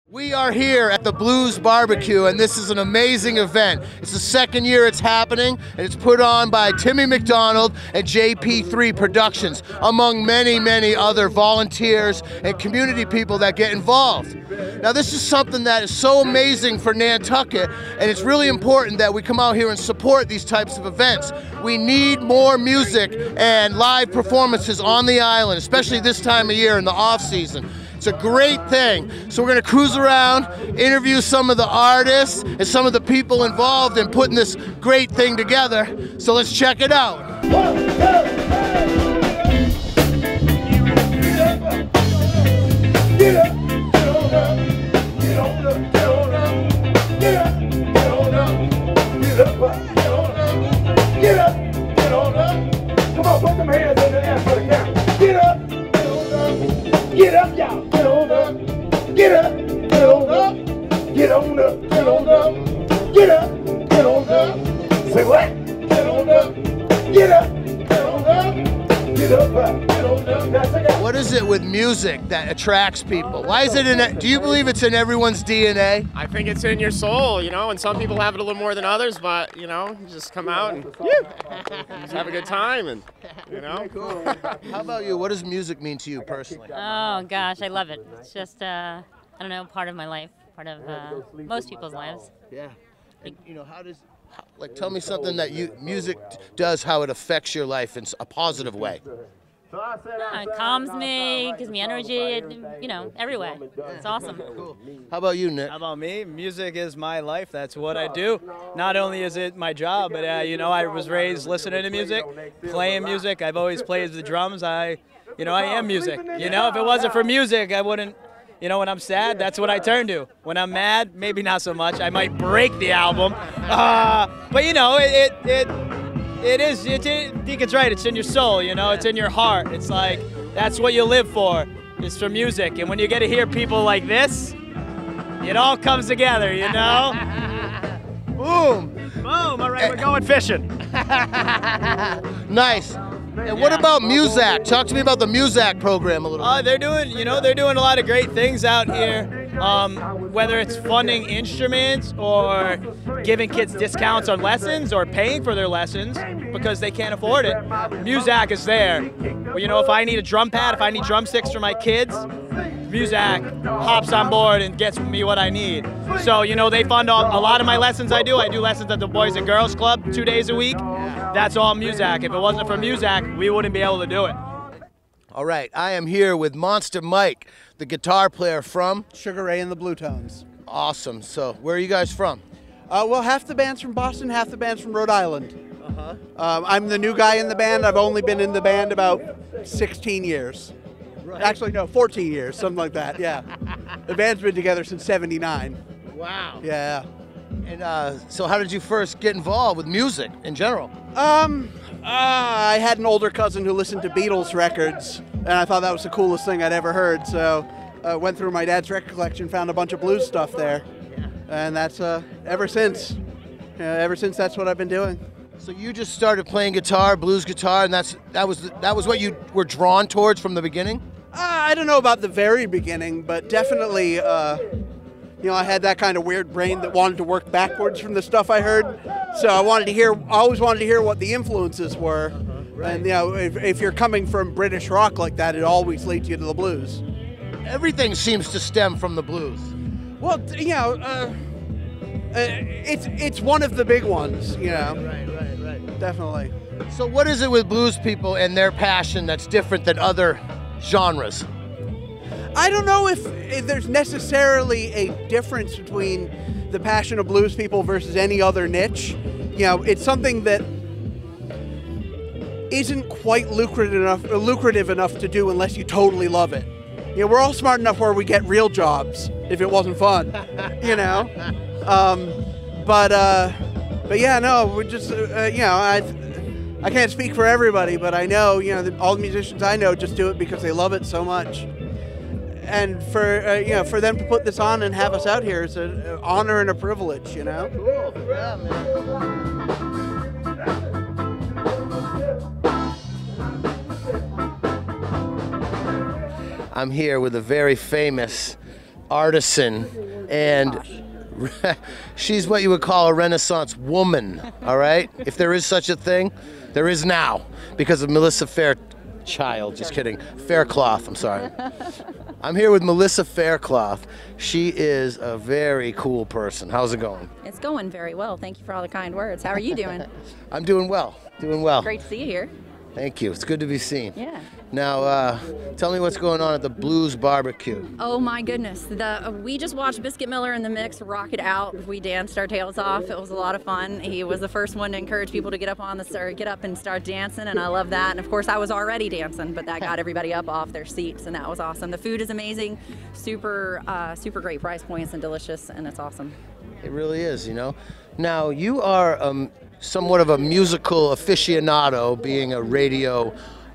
We are here at the Blues BBQ, and this is an amazing event. It's the second year it's happening, and it's put on by Timmy McDonald and JP3 Productions, among many, many other volunteers and community people that get involved. Now, this is something that is so amazing for Nantucket, and it's really important that we come out here and support these types of events. We need more music and live performances on the island, especially this time of year in the off-season. It's a great thing. So we're going to cruise around, interview some of the artists and some of the people involved in putting this great thing together. So let's check it out. Come on, put them hands in the air for the count. Get up, get up, y'all. Get up, get on up, get on up, get on up, get up, get on up. Say what? Get on up, get up, get on up, get up, get on up. What is it with music that attracts people? Why is it in? Do you believe it's in everyone's DNA? I think it's in your soul, you know, and some people have it a little more than others, but, you know, you just come out and just have a good time, and, you know. Cool. How about you? What does music mean to you personally? Oh gosh, I love it. It's just, I don't know, part of my life, part of most people's lives. Yeah. And, you know, tell me something that music does, how it affects your life in a positive way. It calms me, gives me energy, you know, every way. It's awesome. Cool. How about you, Nick? How about me? Music is my life. That's what I do. Not only is it my job, but you know, I was raised listening to music, playing music. I've always played the drums. I am music. You know, if it wasn't for music, I wouldn't. You know, when I'm sad, that's what I turn to. When I'm mad, maybe not so much. I might break the album. But you know, Deacon's right, it's in your soul, you know, it's in your heart. It's like, that's what you live for, is for music. And when you get to hear people like this, it all comes together, you know? Boom! Boom, all right, we're going fishing. Nice. And what about Muzak? Talk to me about the Muzak program a little bit. They're doing a lot of great things out here. Whether it's funding instruments or giving kids discounts on lessons or paying for their lessons because they can't afford it, Muzak is there. Well, you know, if I need a drum pad, if I need drumsticks for my kids, Muzak hops on board and gets me what I need. So, you know, they fund a lot of my lessons I do. I do lessons at the Boys and Girls Club 2 days a week. That's all Muzak. If it wasn't for Muzak, we wouldn't be able to do it. All right, I am here with Monster Mike, the guitar player from Sugar Ray and the Bluetones. Awesome. So, where are you guys from? Well, half the band's from Boston, half the band's from Rhode Island. I'm the new guy in the band. I've only been in the band about 16 years. Right. Actually, no, 14 years, something like that, yeah. The band's been together since '79. Wow. Yeah. And so how did you first get involved with music in general? I had an older cousin who listened to Beatles records, and I thought that was the coolest thing I'd ever heard, so I went through my dad's record collection, found a bunch of blues stuff there, and that's ever since that's what I've been doing. So you just started playing guitar, blues guitar, and that was what you were drawn towards from the beginning? I don't know about the very beginning, but definitely, you know, I had that kind of weird brain that wanted to work backwards from the stuff I heard. So I always wanted to hear what the influences were. Right. And you know, if you're coming from British rock like that, it always leads you to the blues. Everything seems to stem from the blues. Well, you know, it's one of the big ones, you know. Right. Definitely. So what is it with blues people and their passion that's different than other genres? I don't know if there's necessarily a difference between the passion of blues people versus any other niche. You know, it's something that isn't quite lucrative enough to do unless you totally love it. You know, we're all smart enough where we get real jobs if it wasn't fun, you know. But yeah, no, we're just you know, I can't speak for everybody, but I know, you know, that all the musicians I know just do it because they love it so much. And for you know, for them to put this on and have us out here is an honor and a privilege, you know. Cool. Yeah, man. I'm here with a very famous artisan, and she's what you would call a Renaissance woman, all right? If there is such a thing, there is now, because of Melissa Fairchild, just kidding, Faircloth, I'm sorry. I'm here with Melissa Faircloth. She is a very cool person. How's it going? It's going very well. Thank you for all the kind words. How are you doing? I'm doing well, doing well. Great to see you here. Thank you, it's good to be seen. Yeah. Now, tell me what's going on at the Blues BBQ. Oh my goodness. We just watched Biscuit Miller in the mix rock it out. We danced our tails off. It was a lot of fun. He was the first one to encourage people to get up and start dancing, and I love that. And of course I was already dancing, but that got everybody up off their seats, and that was awesome. The food is amazing, super great price points and delicious, and it's awesome. It really is, you know. Now, you are somewhat of a musical aficionado, being a radio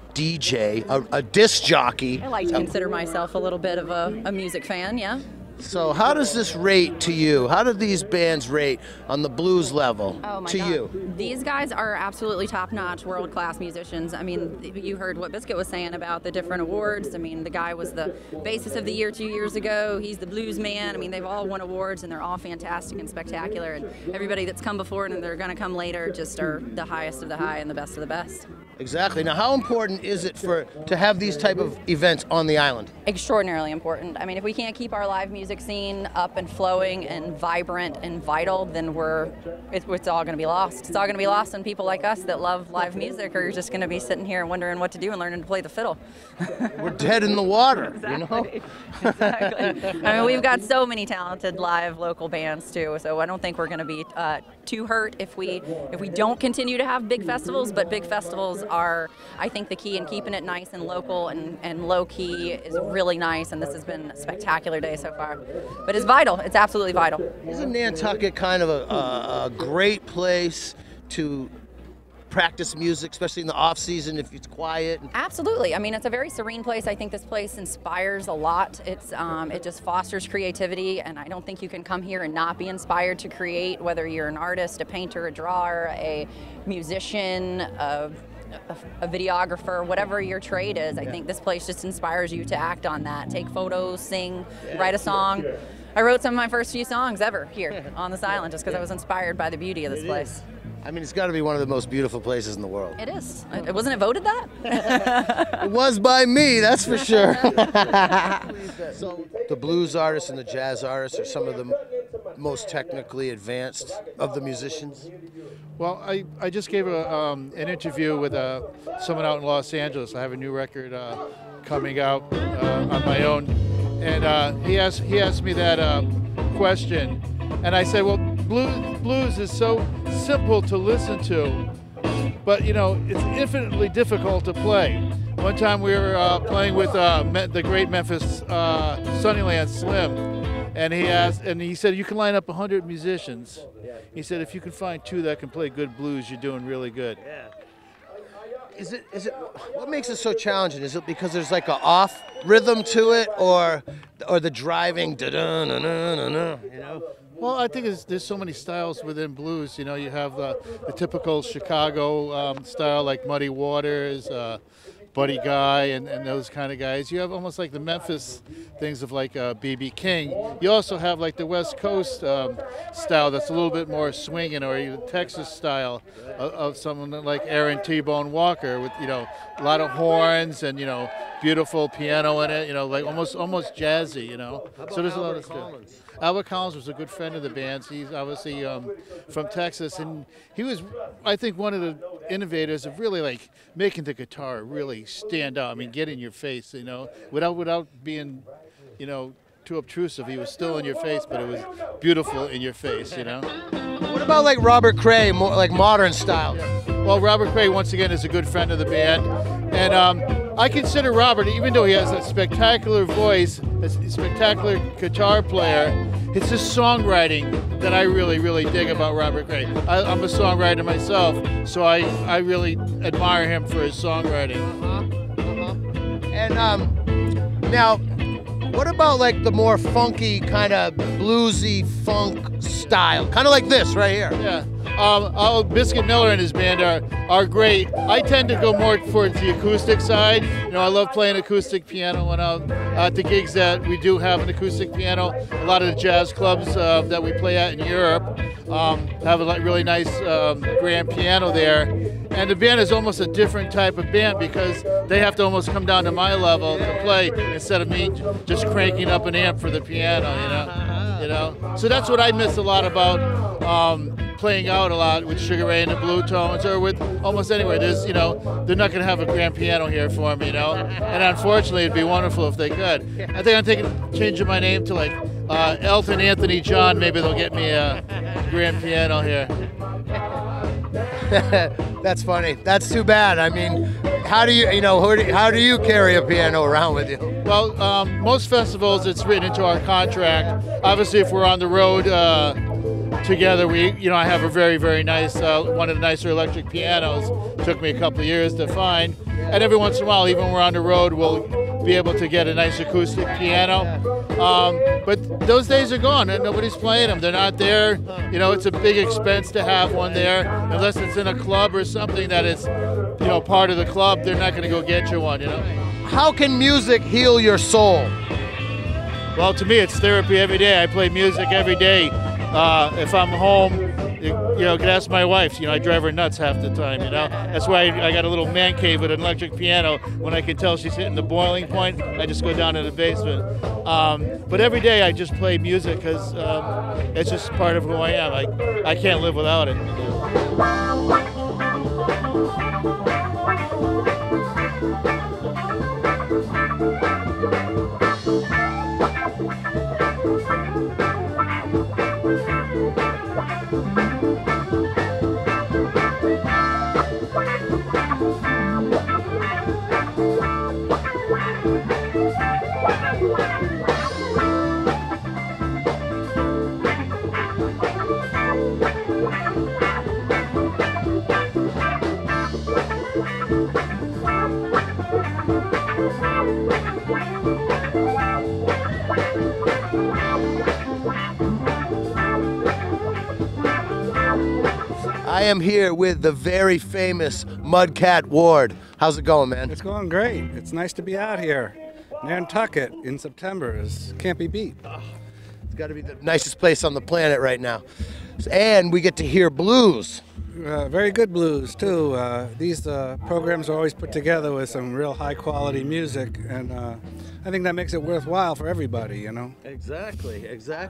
DJ, a disc jockey. I like to consider myself a little bit of a music fan, yeah. So how does this rate to you? How do these bands rate on the blues level to you? These guys are absolutely top-notch, world-class musicians. I mean, you heard what Biscuit was saying about the different awards. I mean, the guy was the bassist of the year 2 years ago. He's the blues man. I mean, they've all won awards, and they're all fantastic and spectacular. And everybody that's come before and they're going to come later just are the highest of the high and the best of the best. Exactly. Now, how important is it to have these type of events on the island? Extraordinarily important. I mean, if we can't keep our live music scene up and flowing and vibrant and vital, then it's all going to be lost. It's all going to be lost on people like us that love live music, or you're just going to be sitting here wondering what to do and learning to play the fiddle. We're dead in the water, exactly. you know? Exactly. I mean, we've got so many talented live local bands too, so I don't think we're going to be too hurt if we don't continue to have big festivals, but big festivals are, I think, the key in keeping it nice and local and low-key is really nice, and this has been a spectacular day so far. But it's vital. It's absolutely vital. Isn't Nantucket kind of a great place to practice music, especially in the off-season if it's quiet? Absolutely. I mean, it's a very serene place. I think this place inspires a lot. It just fosters creativity, and I don't think you can come here and not be inspired to create, whether you're an artist, a painter, a drawer, a musician, a videographer, whatever your trade is. I think this place just inspires you to act on that. Take photos, sing, write a song. I wrote some of my first few songs ever here on this island just because I was inspired by the beauty of this place. I mean, it's got to be one of the most beautiful places in the world. It is. Wasn't it voted that? It was by me, that's for sure. So the blues artists and the jazz artists are some of the most technically advanced of the musicians. Well, I just gave an interview with someone out in Los Angeles. I have a new record coming out on my own, and he asked me that question, and I said, well, blues is so simple to listen to, but you know, it's infinitely difficult to play. One time we were playing with the great Memphis Sunnyland Slim, and he said, you can line up 100 musicians. He said, if you can find 2 that can play good blues, you're doing really good. Yeah. Is it what makes it so challenging? Is it because there's like an off rhythm to it, or the driving da-da-na-na-na-na, you know? Well, I think there's so many styles within blues. You know, you have the typical Chicago style, like Muddy Waters, Buddy Guy, and those kind of guys. You have almost like the Memphis things of like B.B. King. You also have like the West Coast style that's a little bit more swinging, or the Texas style of someone like Aaron T-Bone Walker, with, you know, a lot of horns and, you know, beautiful piano in it, you know, like almost jazzy, you know. So there's a lot of stuff. Albert Collins was a good friend of the band's. He's obviously from Texas, and he was, I think, one of the innovators of really like making the guitar really stand out. I mean, get in your face, you know, without being, you know, too obtrusive. He was still in your face, but it was beautiful in your face, you know. What about like Robert Cray, more like modern styles? Well, Robert Cray, once again, is a good friend of the band, and I consider Robert, even though he has a spectacular voice, a spectacular guitar player, it's his songwriting that I really, really dig about Robert Cray. I'm a songwriter myself, so I really admire him for his songwriting. And now, what about like the more funky kind of bluesy funk style, kind of like this right here. Yeah. Biscuit Miller and his band are great. I tend to go more towards the acoustic side. You know, I love playing acoustic piano when I'm at the gigs that we do have an acoustic piano. A lot of the jazz clubs that we play at in Europe have a really nice grand piano there. And the band is almost a different type of band because they have to almost come down to my level to play instead of me just cranking up an amp for the piano, you know. So that's what I miss a lot about playing out a lot with Sugar Ray and the Bluetones, or with almost anywhere. There's, you know, they're not going to have a grand piano here for me, you know. And unfortunately, it'd be wonderful if they could. I think I'm changing my name to like Elton Anthony John. Maybe they'll get me a grand piano here. That's funny. That's too bad. I mean, how do you carry a piano around with you? Well, most festivals, it's written into our contract. Obviously, if we're on the road together, I have a very, very nice, one of the nicer electric pianos. Took me a couple of years to find. And every once in a while, even when we're on the road, we'll be able to get a nice acoustic piano. But those days are gone, and nobody's playing them. They're not there. You know, it's a big expense to have one there. Unless it's in a club or something that is, you know, part of the club, they're not going to go get you one, you know. How can music heal your soul? Well, to me, it's therapy every day. I play music every day. If I'm home, you know, can ask my wife. You know, I drive her nuts half the time, you know. That's why I got a little man cave with an electric piano. When I can tell she's hitting the boiling point, I just go down to the basement. But every day I just play music because it's just part of who I am. I can't live without it. I am here with the very famous Mudcat Ward. How's it going, man? It's going great. It's nice to be out here. Nantucket in September can't be beat. It's got to be the nicest place on the planet right now. And we get to hear blues. Very good blues, too. These programs are always put together with some real high-quality music, and I think that makes it worthwhile for everybody, you know? Exactly.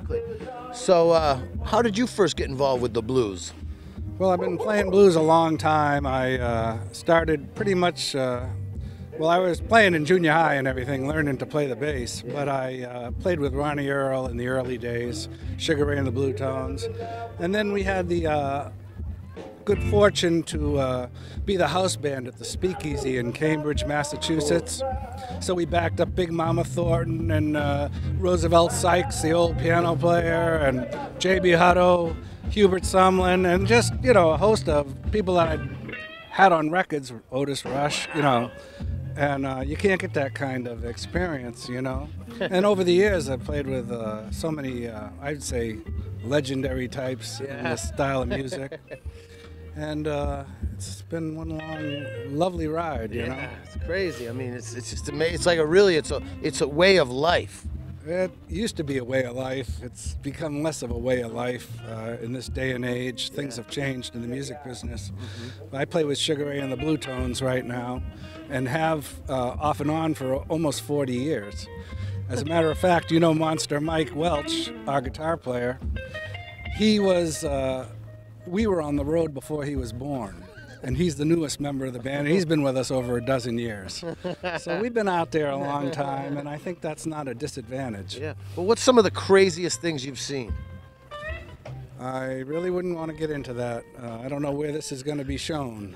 So how did you first get involved with the blues? Well, I've been playing blues a long time. I started pretty much, I was playing in junior high and everything, learning to play the bass, but I played with Ronnie Earl in the early days, Sugar Ray and the Bluetones, and then we had the good fortune to be the house band at the Speakeasy in Cambridge, Massachusetts. So we backed up Big Mama Thornton and Roosevelt Sykes, the old piano player, and J.B. Hutto, Hubert Sumlin, and just, you know, a host of people that I'd had on records, Otis Rush, you know, and you can't get that kind of experience, you know. And over the years, I've played with so many, I'd say, legendary types in this style of music. And it's been one long, lovely ride, you know. It's crazy. I mean, it's just amazing. It's like it's a way of life. It used to be a way of life. It's become less of a way of life in this day and age. Things have changed in the music business. I play with Sugar Ray and the Bluetones right now, and have off and on for almost 40 years. As a matter of fact, you know Monster Mike Welch, our guitar player. He was, we were on the road before he was born. And he's the newest member of the band. He's been with us over a dozen years. So we've been out there a long time, and I think that's not a disadvantage. Yeah. Well, what's some of the craziest things you've seen? I really wouldn't want to get into that. I don't know where this is going to be shown.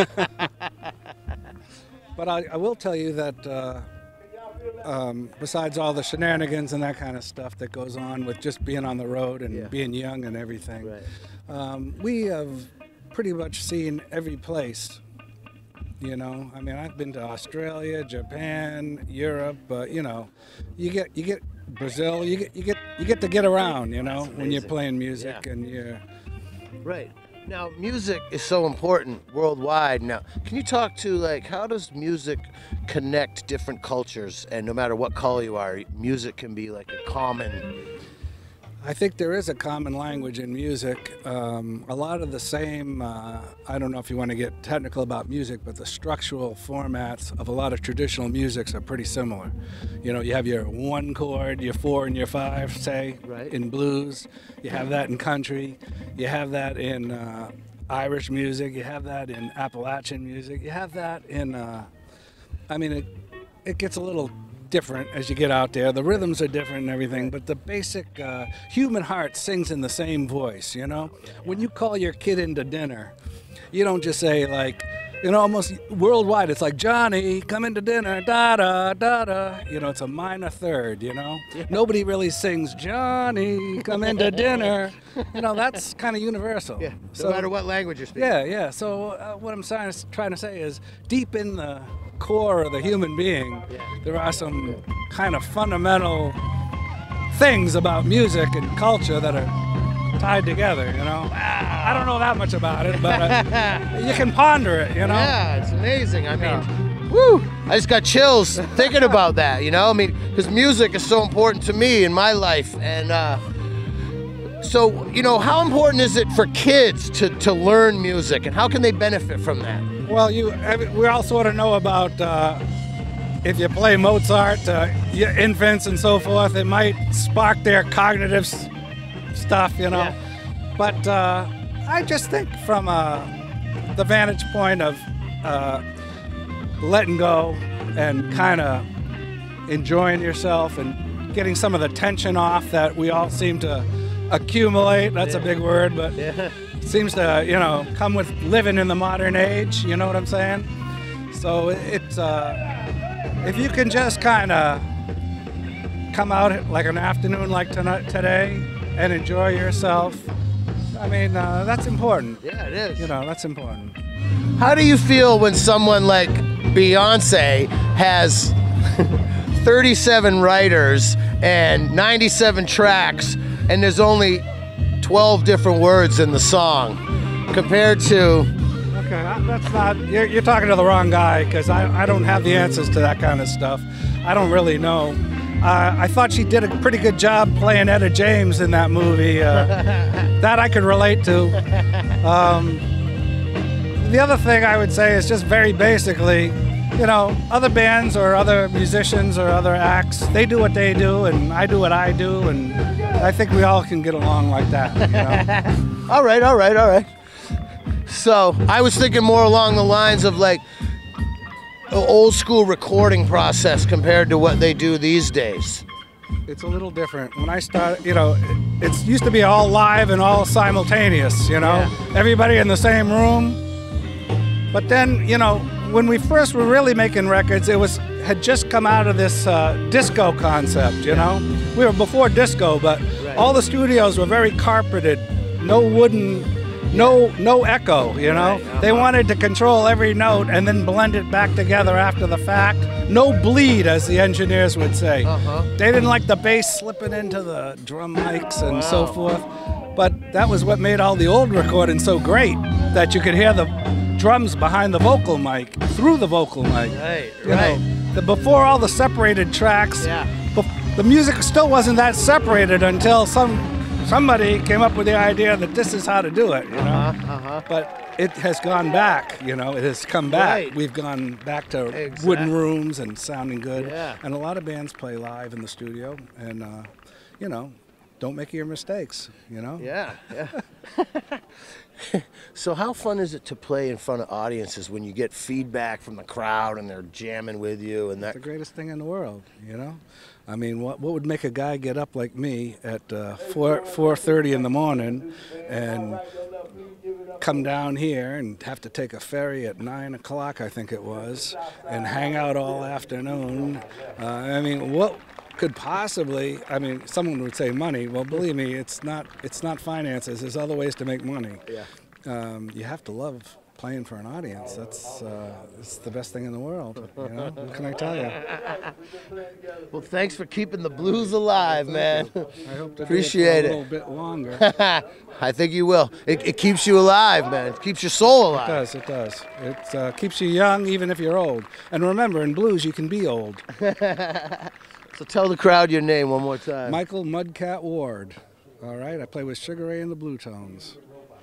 But I will tell you that besides all the shenanigans and that kind of stuff that goes on with just being on the road and being young and everything, we have pretty much seen every place, you know. I mean, I've been to Australia, Japan, Europe, you know, you get Brazil. You get to get around, you know, when you're playing music and you're right. Now, music is so important worldwide. Now, can you talk to, like, how does music connect different cultures? And no matter what color you are, music can be like a common... I think there is a common language in music. A lot of the same, I don't know if you want to get technical about music, but the structural formats of a lot of traditional musics are pretty similar. You know, you have your 1 chord, your 4 and your 5, say, in blues. You have that in country. You have that in Irish music. You have that in Appalachian music. You have that in, I mean, it gets a little different as you get out there. The rhythms are different and everything, but the basic human heart sings in the same voice, you know? When you call your kid into dinner, you don't just say, like, you know, almost worldwide, it's like, Johnny, come into dinner, da-da, da-da. You know, it's a minor third, you know? Nobody really sings, Johnny, come into dinner. You know, that's kind of universal. Yeah, no matter what language you're speaking. Yeah. So what I'm trying to say is, deep in the core of the human being, there are some kind of fundamental things about music and culture that are tied together, you know. I don't know that much about it, but you can ponder it, you know. Yeah, it's amazing. I mean, woo! I just got chills thinking about that, you know. I mean, because music is so important to me in my life, and so, you know, how important is it for kids to learn music, and how can they benefit from that? Well, we all sort of know about if you play Mozart, your infants and so forth, it might spark their cognitive stuff, you know. Yeah. But I just think from the vantage point of letting go and kind of enjoying yourself and getting some of the tension off that we all seem to accumulate, that's a big word, but seems to, you know, come with living in the modern age, you know what I'm saying? So it's, if you can just kind of come out like an afternoon like today and enjoy yourself, I mean, that's important. Yeah, it is. You know, that's important. How do you feel when someone like Beyonce has 37 writers and 97 tracks and there's only 12 different words in the song compared to... Okay, that's not... You're talking to the wrong guy, because I don't have the answers to that kind of stuff. I don't really know. I thought she did a pretty good job playing Etta James in that movie. That I could relate to. The other thing I would say is just very basically, you know, other bands or other musicians or other acts, they do what they do and I do what I do, and I think we all can get along like that, you know? All right. So I was thinking more along the lines of like an old school recording process compared to what they do these days. It's a little different. When I started, you know, it used to be all live and all simultaneous, you know? Everybody in the same room. But then, you know, when we first were really making records, had just come out of this disco concept, you know? We were before disco, but all the studios were very carpeted, no wooden, no echo, you know? They wanted to control every note and then blend it back together after the fact. No bleed, as the engineers would say. They didn't like the bass slipping into the drum mics and so forth. But that was what made all the old recordings so great, that you could hear the drums behind the vocal mic, through the vocal mic. You know, before all the separated tracks, the music still wasn't that separated until somebody came up with the idea that this is how to do it, you know? But it has gone back, you know, it has come back. We've gone back to wooden rooms and sounding good. And a lot of bands play live in the studio, and, you know, don't make your mistakes, you know? So how fun is it to play in front of audiences when you get feedback from the crowd and they're jamming with you and that? It's the greatest thing in the world, you know? I mean, what would make a guy get up like me at 4:30 in the morning and come down here and have to take a ferry at 9 o'clock, I think it was, and hang out all afternoon? I mean, what could possibly, I mean, someone would say money. Well, believe me, it's not finances. There's other ways to make money. You have to love playing for an audience. That's it's the best thing in the world. You know? What can I tell you? Well, thanks for keeping the blues alive, man. I hope to Appreciate do it it. for a little bit longer. I think you will. It keeps you alive, man. It keeps your soul alive. It does, it does. It keeps you young even if you're old. And remember, in blues, you can be old. So tell the crowd your name one more time. Michael Mudcat Ward. All right, I play with Sugar Ray and the Bluetones.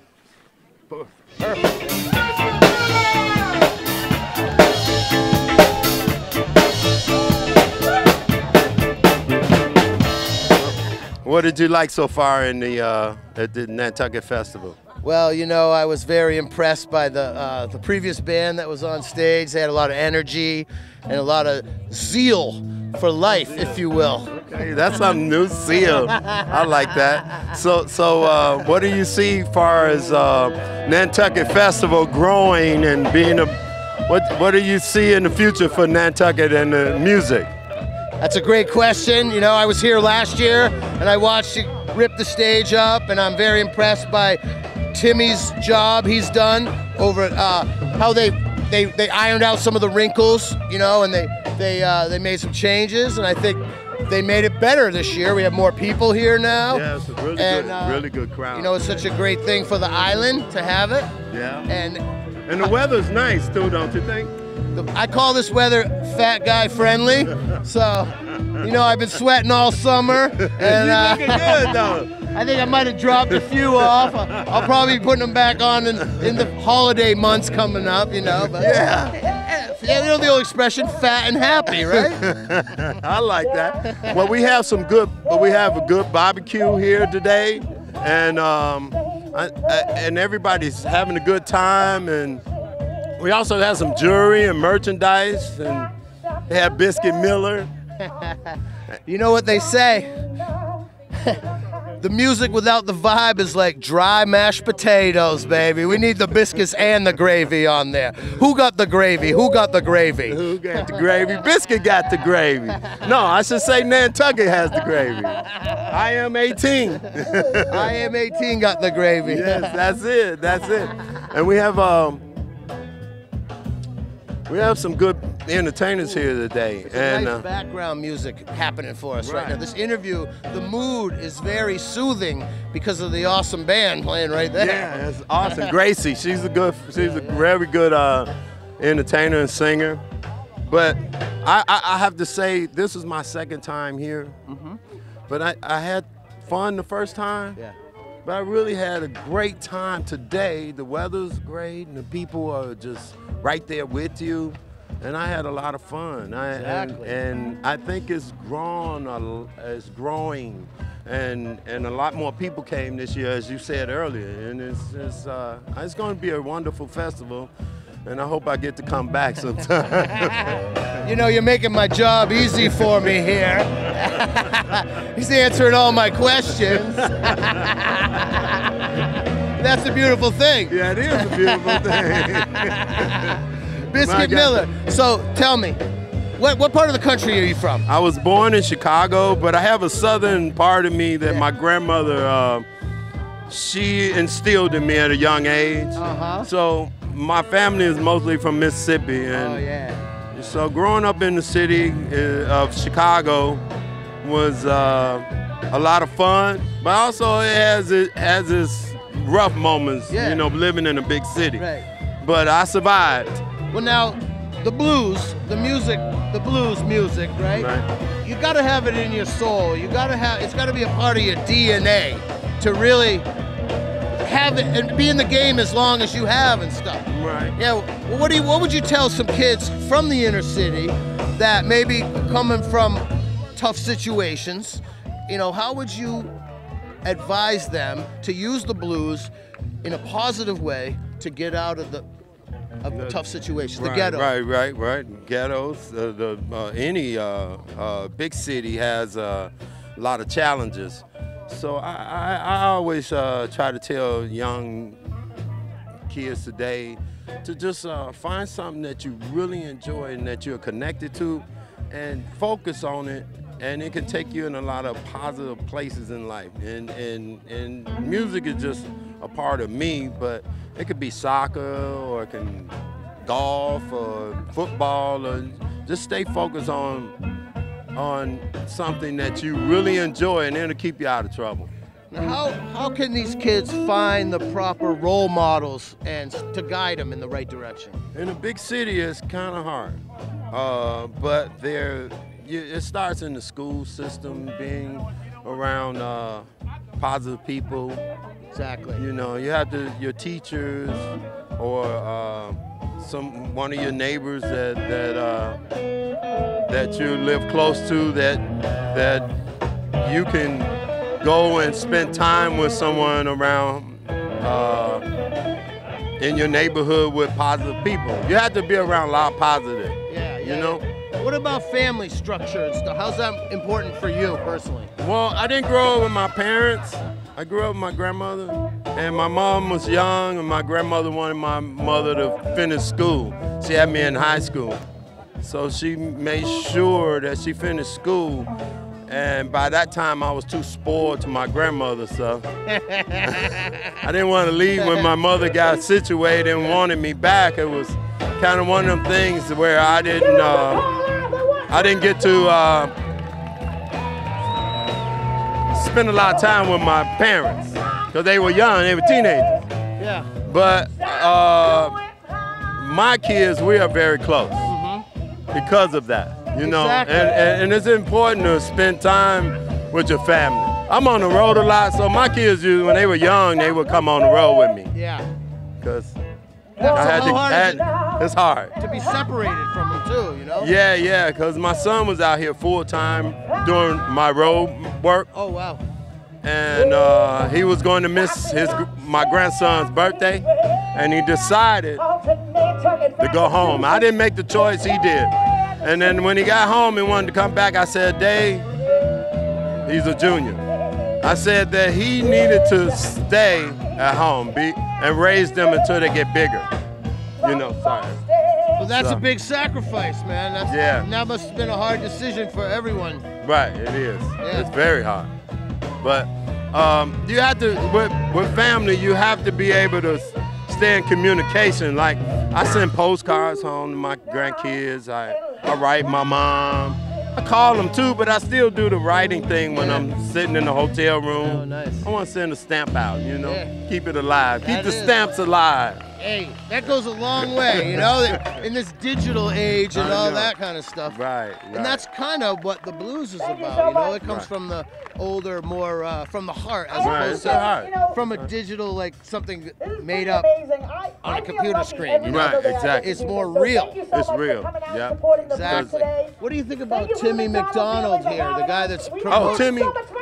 What did you like so far in the at the Nantucket Festival? Well, you know, I was very impressed by the previous band that was on stage. They had a lot of energy and a lot of zeal for life, if you will. Okay, that's something new, zeal. I like that. So what do you see as far as Nantucket Festival growing and being a? What do you see in the future for Nantucket and the music? That's a great question. You know, I was here last year and I watched you rip the stage up, and I'm very impressed by Timmy's job he's done over how they ironed out some of the wrinkles, you know, and they made some changes, and I think they made it better this year. We have more people here now. Yeah, it's a really good crowd. You know, it's such a great thing for the island to have it. Yeah. And the weather's nice too, don't you think? I call this weather fat guy friendly. So, you know, I've been sweating all summer, and you're looking good though. I think I might have dropped a few off. I'll probably be putting them back on in the holiday months coming up, you know. But yeah, you know the old expression, fat and happy, right? I like that. Well, we have a good barbecue here today, and and everybody's having a good time, and we also have some jewelry and merchandise, and they have Biscuit Miller. You know what they say? The music without the vibe is like dry mashed potatoes, baby. We need the biscuits and the gravy on there. Who got the gravy? Who got the gravy? Who got the gravy? Biscuit got the gravy. No, I should say Nantucket has the gravy. I am 18. I am 18 got the gravy. Yes, that's it. That's it. And we have some good entertainers here today. There's and nice background music happening for us right now. This interview, the mood is very soothing because of the awesome band playing right there. Yeah, it's awesome. Gracie, she's a very good entertainer and singer. But I have to say, this is my second time here. Mm-hmm. But I had fun the first time. Yeah. But I really had a great time today. The weather's great, and the people are just right there with you. And I had a lot of fun. Exactly. And I think it's growing, and a lot more people came this year, as you said earlier. And it's going to be a wonderful festival. And I hope I get to come back sometime. You know, you're making my job easy for me here. He's answering all my questions. That's a beautiful thing. Yeah, it is a beautiful thing. Biscuit Miller. So tell me, what part of the country are you from? I was born in Chicago, but I have a southern part of me that my grandmother, she instilled in me at a young age. So my family is mostly from Mississippi, and so growing up in the city of Chicago was a lot of fun, but also it has its rough moments, you know, living in a big city. Right. But I survived. Well, now the blues, the blues music, right? Right. You got to have it in your soul. It's got to be a part of your DNA to really have it and be in the game as long as you have and stuff. Right. Yeah. Well, what would you tell some kids from the inner city that maybe coming from tough situations, you know, how would you advise them to use the blues in a positive way to get out of the tough situations, the ghetto? Right. Ghettos. Any big city has a lot of challenges. So I always try to tell young kids today to just find something that you really enjoy and that you're connected to, and focus on it, and it can take you in a lot of positive places in life. And music is just a part of me, but It could be soccer, or it can golf, or football, or just stay focused on something that you really enjoy, and it'll keep you out of trouble. Now, how can these kids find the proper role models and to guide them in the right direction? In a big city, it's kind of hard, but it starts in the school system, being around positive people. Exactly. You know, you have your teachers or one of your neighbors that you live close to, that you can go and spend time with someone around in your neighborhood with positive people. You have to be around a lot of positive. Yeah, you know? What about family structure and stuff? How's that important for you personally? Well, I didn't grow up with my parents. I grew up with my grandmother, and my mom was young, and my grandmother wanted my mother to finish school. She had me in high school. So she made sure that she finished school. And by that time, I was too spoiled to my grandmother, so I didn't want to leave when my mother got situated and wanted me back. It was kind of one of them things where I didn't get to spend a lot of time with my parents because they were young, they were teenagers. Yeah. But my kids, we are very close because of that. You know, Exactly. and it's important to spend time with your family. I'm on the road a lot, so my kids, when they were young, they would come on the road with me. Yeah. Because It's hard. To be separated from them too, you know? Yeah, because my son was out here full time doing my road work. Oh, wow. And he was going to miss my grandson's birthday, and he decided to go home. I didn't make the choice, he did. And then when he got home and wanted to come back, I said, Dave, he's a junior. I said that he needed to stay at home and raise them until they get bigger. You know, sorry. Well, that's a big sacrifice, man. That must have been a hard decision for everyone. Right, it is. Yeah. It's very hard. But you have to, with family, you have to be able to stay in communication. Like, I send postcards home to my grandkids. I write my mom. I call them too, but I still do the writing thing when I'm sitting in the hotel room. Oh, nice. I want to send a stamp out, you know, Yeah. keep it alive. Keep That the is. stamps alive. Hey, that goes a long way, you know, in this digital age and I all know. that kind of stuff. Right. And that's kind of what the blues is about, you know? It comes Right. from the older, more from the heart, as Right, opposed it's the heart. to from a digital, like something made up on a computer screen. You know? Right, exactly. It's more real. It's real, yeah. Exactly. What do you think about Timmy McDonald here, the guy that's Oh, promoting? Timmy,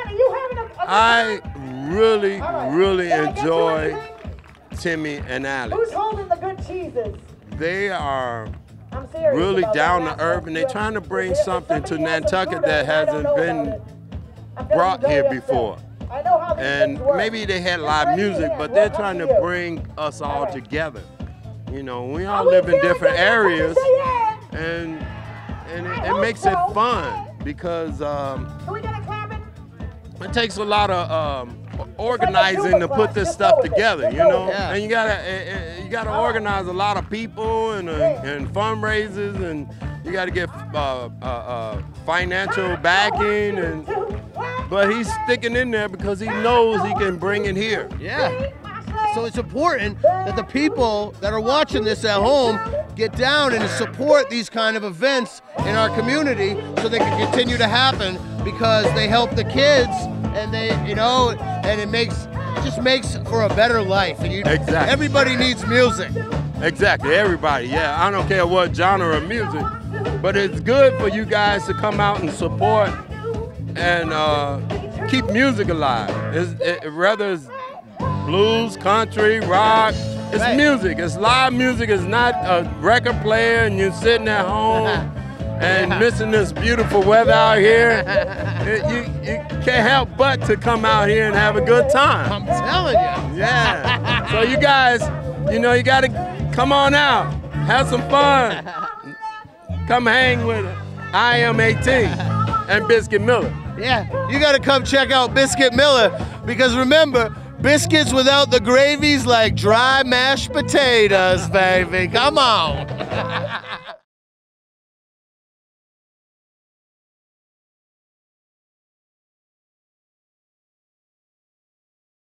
I really, really enjoy Timmy and Alex. Who's holding the good cheeses? They are I'm serious really about down that. to earth, and they're trying to bring something to Nantucket that hasn't been brought here before. I know how these And things work. maybe they had live music, but they're trying to bring us all together. You know, we all live in different areas, and it makes it fun because Can we get a clapping? it takes a lot of organizing to put this stuff together, you know. Yeah. And you gotta organize a lot of people and fundraisers, and you gotta get financial backing, but he's sticking in there because he knows he can bring it here. Yeah. So it's important that the people that are watching this at home get down and support these kind of events in our community so they can continue to happen because they help the kids and they, you know, and it just makes for a better life. And Exactly. Everybody needs music. Exactly, everybody, yeah. I don't care what genre of music, but it's good for you guys to come out and support and keep music alive. Whether it's blues, country, rock, it's Right. music. It's live music. It's not a record player and you're sitting at home and missing this beautiful weather out here. You can't help but to come out here and have a good time. I'm telling you. Yeah. So you guys, you know, you gotta come on out, have some fun. Come hang with I Am 18 and Biscuit Miller. Yeah, you got to come check out Biscuit Miller because remember, Biscuits without the gravy's like dry mashed potatoes, baby. Come on.